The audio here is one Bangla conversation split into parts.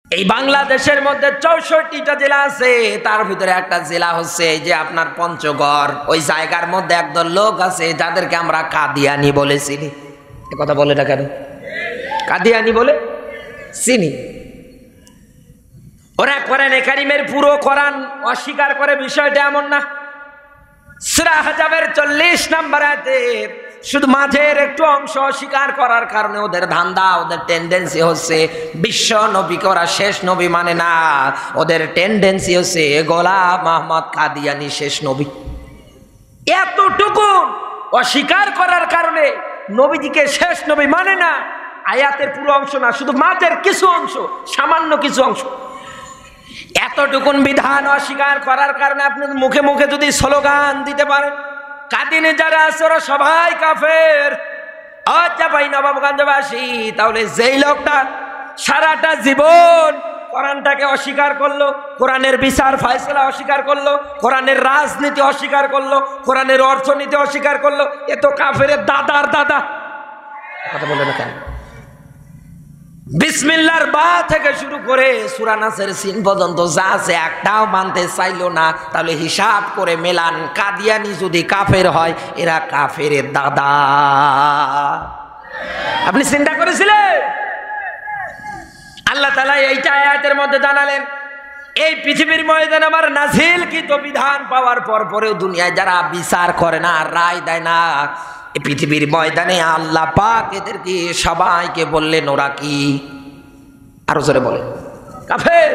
এই বাংলাদেশের মধ্যে 64টা জেলা আছে, তার ভিতরে একটা জেলা হচ্ছে এই যে আপনার পঞ্চগড়। ওই জায়গার মধ্যে একদল লোক আছে যাদেরকে আমরা কাদিয়ানি বলে চিনি। এ কথা বলে না কেন? কাদিয়ানি বলে চিনি। ওরা কোরআনে কারিমের পুরো কোরআন অস্বীকার করে, বিষয়টা এমন না। সূরা আহজাবের 40 নম্বর আয়াতে শুধু মাঝের একটু অংশ অস্বীকার করার কারণে ওদের ধান্দা, ওদের টেন্ডেন্সি হচ্ছে বিশ্ব নবীকে ওরা শেষ নবী মানে না। ওদের টেন্ডেন্সি হচ্ছে গোলাম আহমদ কাদিয়ানি শেষ নবী। এতটুকু অস্বীকার করার কারণে নবীজিকে শেষ নবী মানে না। আয়াতের পুরো অংশ না, শুধু মাঝের কিছু অংশ, সামান্য কিছু অংশ। এতটুকুন বিধান অস্বীকার করার কারণে আপনি মুখে মুখে যদি স্লোগান দিতে পারেন কাদিনে যারা আছে ওরা সবাই কাফের, আচ্ছা ভাই নবাবগঞ্জবাসী, তাহলে যেই লোকটা সারাটা জীবন কোরআনটাকে অস্বীকার করলো, কোরআনের বিচার ফয়সালা অস্বীকার করলো, কোরআনের রাজনীতি অস্বীকার করলো, কোরআনের অর্থনীতি অস্বীকার করলো, এ তো কাফের দাদার দাদা। কথা বলে না কেন? বিসমিল্লাহর বা থেকে শুরু করে সূরা নাসের সিন পর্যন্ত যা আছে একটাও মানতে চাইলো না। তাহলে হিসাব করে মেলান, কাদিয়ানি যদি কাফের হয় এরা কাফেরের দাদা। আপনি চিন্তা করেছিলেন? আল্লাহ তাআলা এইটা আয়াতের মধ্যে জানালেন, এই পৃথিবীর ময়দানে আমার নাজিলকৃত বিধান পাওয়ার পরেও দুনিয়ায় যারা বিচার করে না, রায় দেয় না, এই পৃথিবীর ময়দানে আল্লাহ পাক এদেরকে সবাইকে বললেন ওরা কি? আরো জোরে বলে, কাফের।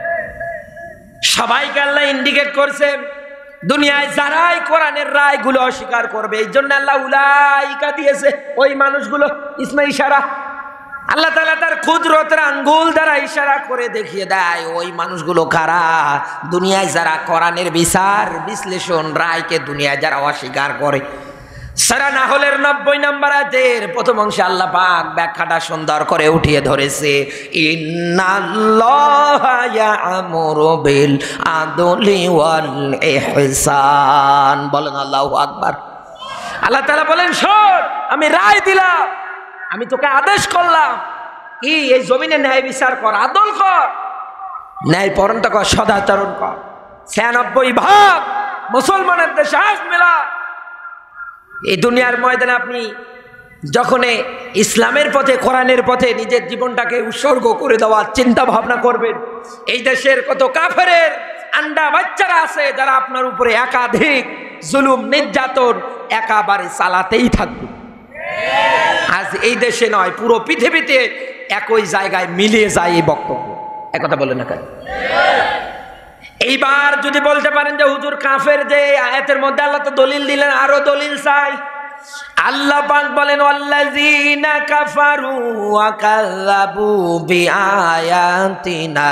সবাইকে আল্লাহ ইন্ডিকেট করছে দুনিয়ায় যারাই কোরআনের রায়গুলো অস্বীকার করবে, এই জন্য আল্লাহ উলাইকা দিয়েছে, ওই মানুষগুলো। ইসমে ইশারা, আল্লাহ তাআলা তার কুদরতের আঙ্গুল দ্বারা ইশারা করে দেখিয়ে দেয় ওই মানুষগুলো কারা। দুনিয়ায় যারা কোরআনের বিচার বিশ্লেষণ রায়কে দুনিয়ায় যারা অস্বীকার করে। সূরা নাহলের 90 নম্বর আয়াতের প্রথম অংশে আল্লাহ পাক ব্যাখ্যাটা সুন্দর করে উঠিয়ে ধরেছে, ইন্নাল্লাহা ইয়া'মুরু বিল আদলি ওয়াল ইহসান। বলেন আল্লাহু আকবার। আল্লাহ তাআলা বলেন, শোন, আমি রায় দিলাম, আমি তোকে আদেশ করলাম কি এই জমিনে ন্যায় বিচার কর, আদল কর, ন্যায় পরন্ত কর, সদাচরণ কর। 96% মুসলমানের দেশে আজ মেলা। এই দুনিয়ার ময়দানে আপনি যখন ইসলামের পথে, কোরআনের পথে নিজের জীবনটাকে উৎসর্গ করে দেওয়ার চিন্তা ভাবনা করবেন, এই দেশের কত কাফেরের আন্ডা বাচ্চারা আছে যারা আপনার উপরে একাধিক জুলুম নির্যাতন একেবারে চালাতেই থাকবে। আজ এই দেশে নয়, পুরো পৃথিবীতে একই জায়গায় মিলিয়ে যায় এই বক্তব্য। একথা বলে না কেন? এইবার যদি বলতে পারেন যে হুজুর কাফের, যে আয়াতের মধ্যে আল্লাহ তো দলিল দিলেন, আরো দলিল চাই। আল্লাহ পাক বলেন, ওয়াল্লাযীনা কাফারু ওয়া কাযাবু বিআয়াতিনা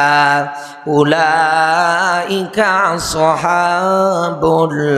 উলাইকা আসহাবুল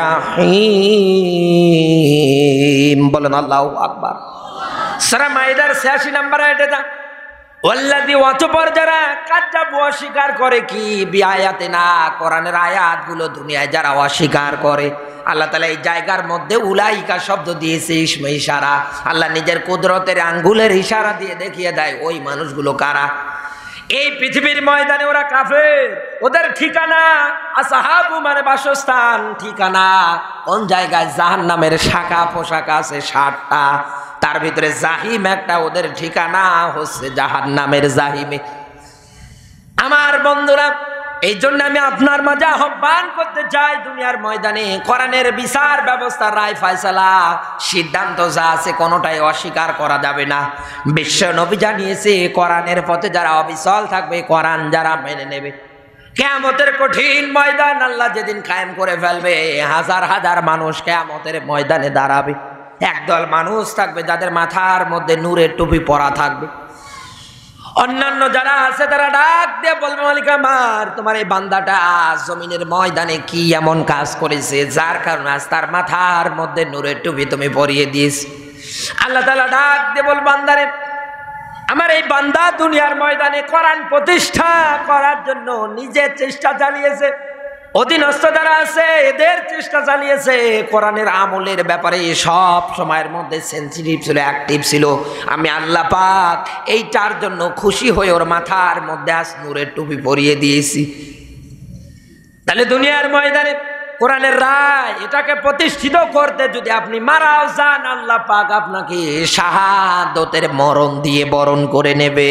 জাহিম। বলেন আল্লাহু আকবার। সূরা মাইদার 86 নম্বর আয়াতে তা ওয়াল্লাযী, অতঃপর যারা কাযযাবু অস্বীকার করে কি বিআয়াতিনা, কোরআনের আয়াতগুলো দুনিয়ায় যারা অস্বীকার করে, আল্লাহ তাআলা এই জায়গার মধ্যে উলাইকা শব্দ দিয়েছে ইসমে ইশারা। আল্লাহ নিজের কুদরতের আঙ্গুলের ইশারা দিয়ে দেখিয়ে দেয় ওই মানুষগুলো কারা। এই পৃথিবীর ময়দানে ওরা কাফের, ওদের ঠিকানা আসহাবু মানে বাসস্থান, ঠিকানা কোন জায়গায়? জাহান্নামের শাখা পোশাক আছে 60টা, তার ভিতরে জাহিম একটা, ওদের ঠিকানা হচ্ছে জাহান্নামের জাহিমে। আমার বন্ধুরা, এই জন্য আমি আপনার মাঝে আহ্বান করতে চাই, দুনিয়ার ময়দানে কোরআনের বিচার ব্যবস্থা, রায় ফয়সালা, সিদ্ধান্ত যা আছে কোনোটাই অস্বীকার করা যাবে না। বিশ্ব নবী জানিয়েছে কোরআনের পথে যারা অবিচল থাকবে, কোরআন যারা মেনে নেবে, কিয়ামতের কঠিন ময়দান আল্লাহ যেদিন কায়েম করে ফেলবে, হাজার হাজার মানুষ কিয়ামতের ময়দানে দাঁড়াবে। একদল মানুষ থাকবে যাদের মাথার মধ্যে নূরের টুপি পরা থাকবে। অন্যান্য যারা আছে তারা ডাক দিয়ে বলবে, মালিক আমার, তোমার এই বান্দাটা আজ জমিনের ময়দানে কি এমন কাজ করেছে যার কারণে আজ তার মাথার মধ্যে নূরের টুপি তুমি পরিয়ে দিস। আল্লাহ তাআলা ডাক দিয়ে বল, বান্দারে, আমার এই বান্দা দুনিয়ার ময়দানে কোরআন প্রতিষ্ঠা করার জন্য নিজে চেষ্টা চালিয়েছে, অধীনস্থ যারা আছে এদের চেষ্টা চালিয়েছে কোরআনের আমলের ব্যাপারে সব সময়ের মধ্যে সেনসিটিভ ছিল, অ্যাক্টিভ ছিল। আমি আল্লাহ পাক এইটার জন্য খুশি হয়ে ওর মাথার মধ্যে আজ নূরের টুপি পরিয়ে দিয়েছি। তাহলে দুনিয়ার ময়দানে কোরআনের রায় এটাকে প্রতিষ্ঠিত করতে যদি আপনি মারাও যান, আল্লাহ পাক আপনাকে শাহাদতের মরণ দিয়ে বরণ করে নেবে।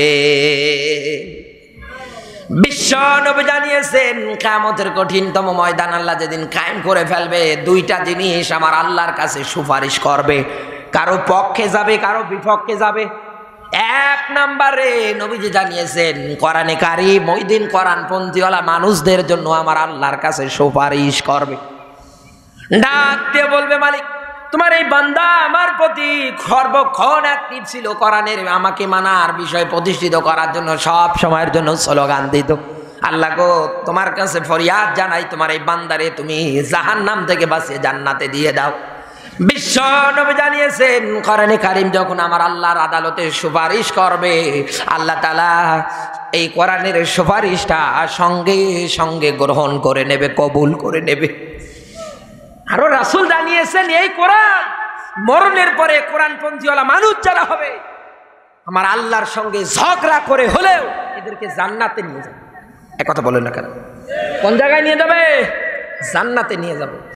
বিশ্ব নবী জানিয়েছেন কিয়ামতের কঠিনতম ময়দান আল্লাহ যেদিন কায়েম করে ফেলবে, দুইটা জিনিস আমার আল্লাহর কাছে সুপারিশ করবে, কারো পক্ষে যাবে কারো বিপক্ষে যাবে। এক নম্বরে নবীজি জানিয়েছেন কোরআনে কারীম ওই দিন কোরআনপন্থীওয়ালা মানুষদের জন্য আমার আল্লাহর কাছে সুপারিশ করবে। ডাক দিয়ে বলবে, মালিক তোমার এই বান্দা আমার প্রতি সর্বক্ষণ অ্যাক্টিভ ছিল, কোরআনের আমাকে মানার বিষয় প্রতিষ্ঠিত করার জন্য সব সময়ের জন্য স্লোগান দিত। আল্লাহ গো তোমার কাছে ফরিয়াদ জানাই, তোমার এই বান্দারে তুমি জাহান্নাম থেকে বাঁচিয়ে জান্নাতে দিয়ে দাও। বিশ্ব নবী জানিয়েছেন কোরআনে কারীম যখন আমার আল্লাহর আদালতে সুপারিশ করবে, আল্লাহ তাআলা এই কোরআনের সুপারিশটা সঙ্গে সঙ্গে গ্রহণ করে নেবে, কবুল করে নেবে। আরো রাসূল জানিয়েছেন এই কোরআন মরণের পরে কোরআনপন্থীওয়ালা মানুষ যারা হবে আমার আল্লাহর সঙ্গে ঝগড়া করে হলেও এদেরকে জান্নাতে নিয়ে যাবে। এক কথা বলেন না কেন? কোন জায়গায় নিয়ে যাবে? জান্নাতে নিয়ে যাবে।